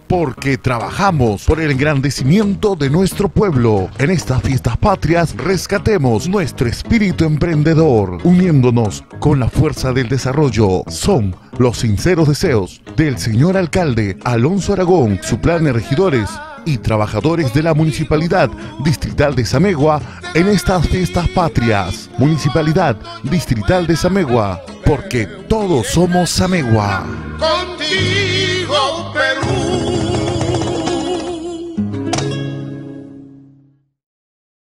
porque trabajamos por el engrandecimiento de nuestro pueblo. En estas fiestas patrias rescatemos nuestro espíritu emprendedor, uniéndonos con la fuerza del desarrollo. Son los sinceros deseos del señor alcalde Alonso Aragón, su plan de regidores y trabajadores de la Municipalidad Distrital de Samegua en estas fiestas patrias. Municipalidad Distrital de Samegua, porque todos somos Samegua. Contigo, Perú.